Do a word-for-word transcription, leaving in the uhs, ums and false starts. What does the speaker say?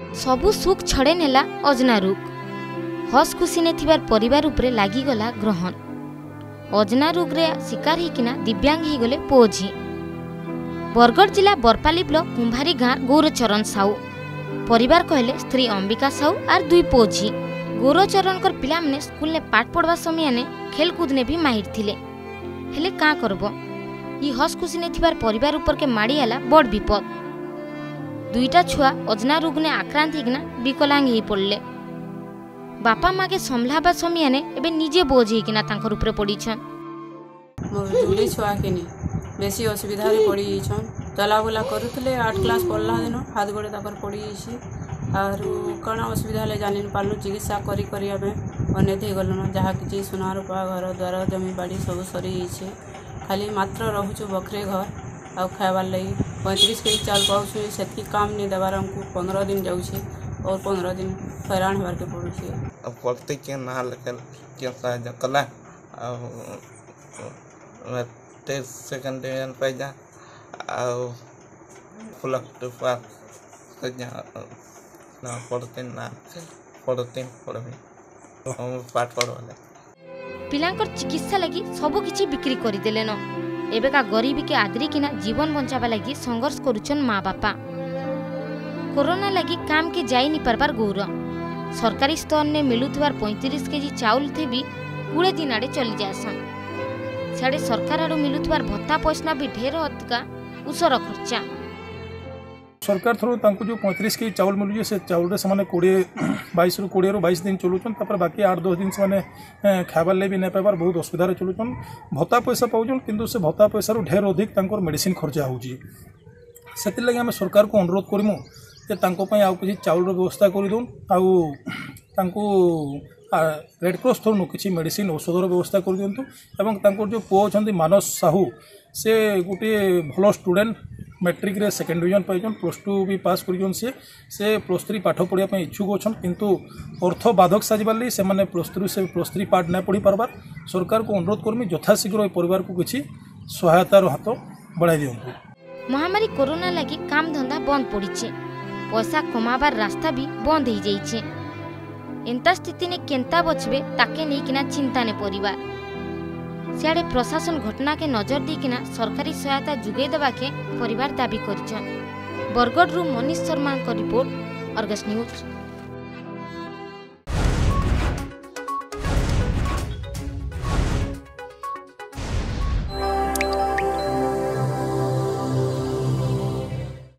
सबु सुख छड़े नेला अजना रोग। हस खुशी ने थिबार परिवार उपरे लागिगला ग्रहण। अजना रोग रे शिकार होकिना दिव्यांग ही गले पुओ झी। बरगढ़ जिला बरपाली ब्लॉक कुंभारी गाँ गौरचरण साहू परिवार कहले स्त्री अंबिका साहू और दुई पुओ झी। गौरचरण कर पिला माने स्कूल ने पाठ पढ़वा समय ने खेलकूद ने भी माहिर थिले। हेले का करबो ई हस खुशी ने थिबार परिवार ऊपर के माड़ी आला बड़ विपद। दुईटा छुआ अजना रोग ने आक्रांत होकिना विकलांग ही पड़ले। बापा माँ के संभाळबा समय ने एबे निजे बोझ होकिना तांकर ऊपर पड़ीछन। मोर जुली छुआ के नि बेसी असुविधा रे पड़ी छन। चला बुला करूथले आठ क्लास पढ़ला दिन हाथ गोड़े ताकर पड़ी छी आर कण असुविधा ले जानि पालु चिकित्सा करी करी हमें अनेत हे गलन। जहा कि सोना रूपा घर द्वार जमी बाड़ी सब सरी छे। खाली मात्र रहूछु बखरे घर आ खाइबार लगी पैंतीस के चाल पाऊँ से काम नहीं देवार हमको पंद्रह दिन जाऊे और पंद्रह दिन हैरान होबार के पड़े। पढ़ते के ना लेकिन साहय कला सेकेंड डिवीजन पाई जा फुलक पढ़ते ना पढ़ते पढ़े पाठ पढ़वा पिलांकर चिकित्सा लगी सबु किछि बिक्री करि देलेन। एबेका गरीबी के आदरी किना जीवन बंचावा लगी संघर्ष करुछन माँ बापा। कोरोना लगी काम के जाई नि पारबार गौर। सरकारी स्तर ने मिलुथबार पैंतीस केजी चाउल थे भी कोड़े दिन आड़े चली जासन। साड़े सरकार आड़ू मिलुथबार भत्ता पैसा भी ढेर अधिका उसर खर्चा। सरकार थ्रू तांको जो पैंतीस के चाउल मिलूँ से चाउल से कोड़े बैस रु कोड़े रु बैस दिन चलुचन। बाकी आठ दस दिन से खाइबार ले भी नहीं पाइबार बहुत असुविधा चलुचन। भत्ता पैसा पाउन किंतु से भत्ता पैसा रु ढेर अधिक तांकर मेडिसिन खर्चा होची। सेति लगे आम सरकार को अनुरोध करमु जे तांको पई आउ किछि चाउल रो व्यवस्था कर दउन आउ तांको रेड क्रॉस थ्रू किछि मेडिसिन औषधर व्यवस्था कर दियंतु। एवं तांकर जो पुओ छथि मानस साहू से गोटे भल स्टूडेंट मैट्रिक रे सेकेंड डिवीजन पाइछन प्लस टू भी पास करिछन। से से प्लस थ्री पाठ पढ़िया पे इच्छुक अछन किंतु अर्थ बाधक साजिबाली से माने प्लस थ्री से प्लस थ्री पाठ ना पढ़ी पारबार। सरकार को अनुरोध करमी यथाशीघ्र ए परिवार को किछि सहायतार हाथ बढ़ाई दियंतु। महामारी कोरोना लगी काम धंधा बंद पड़ीछे। पैसा कमाबार रास्ता भी बंद हो जाइछे। एंता स्थिति ने केंता बचबे ताके नहीं किना चिंता ने परिवार। सियाड़े प्रशासन घटना के नजर दी किना सरकारी सहायता जुगे देवा के परिवार दाबी करिछन। बरगढ़ रु मनीष शर्मा को रिपोर्ट, अर्गस न्यूज।